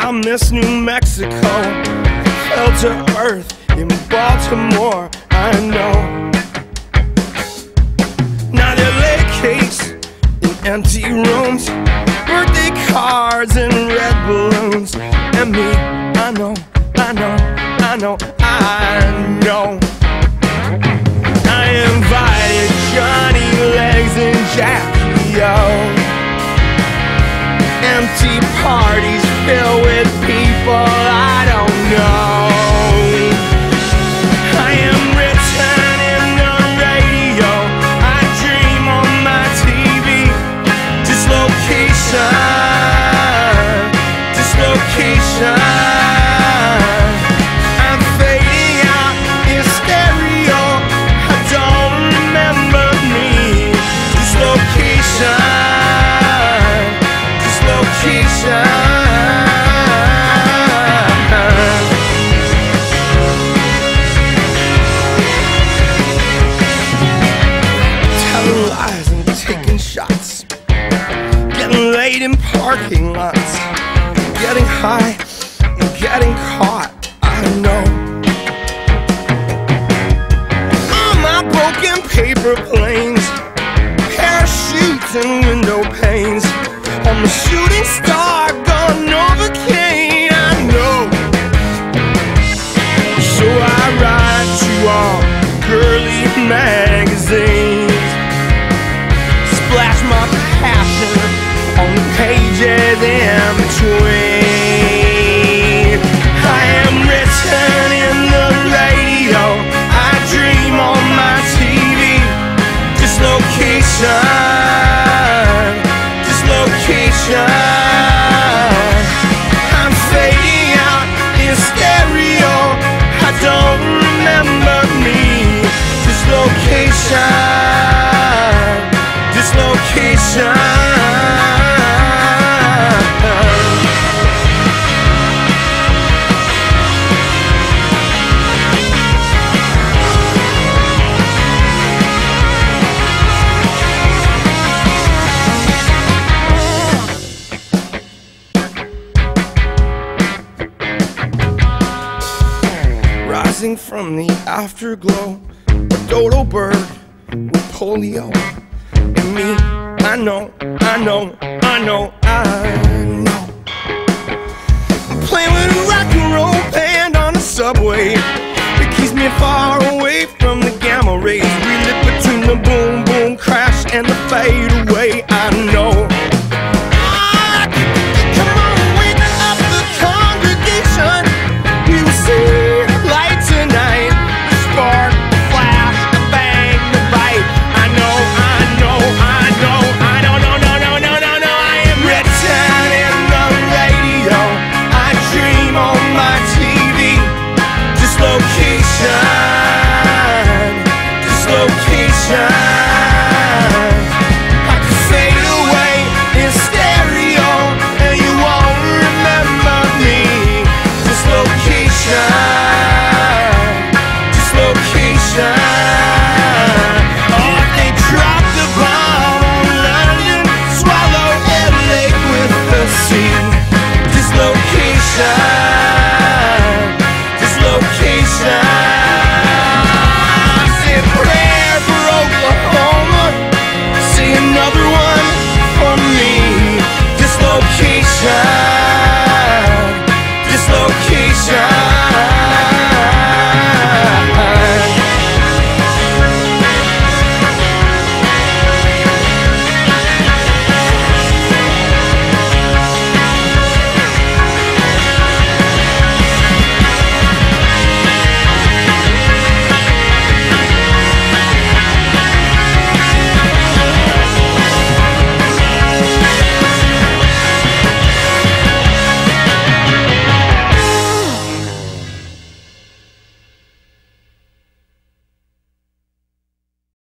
I miss New Mexico. Fell to earth in Baltimore, I know. Now they lay cakes in empty rooms, birthday cards and red balloons. And me, I know, I know, I know, I know. I invited Johnny Legs and Jackie O. Empty parties filled with people I don't know. I am written in the radio, I dream on my TV. Dislocation, dislocation. I'm fading out in stereo, I don't remember me. Dislocation, dislocation. Telling lies and taking shots, getting laid in parking lots, getting high and getting caught, I know. On my broken paper planes, parachutes and window panes, I'm a shooting star gone Novocaine, I know. So I write to all girly magazines, splash my passion on the pages in between. I am written in the radio, I dream on my TV. Dislocation, dislocation. I'm fading out in stereo, I don't remember me. Dislocation, dislocation. Rising from the afterglow, a dodo bird with polio. And me, I know, I know, I know, I know. Playing with a rock and roll band on the subway, it keeps me far away from the gamma rays. We live between the boom boom crash and the fade away.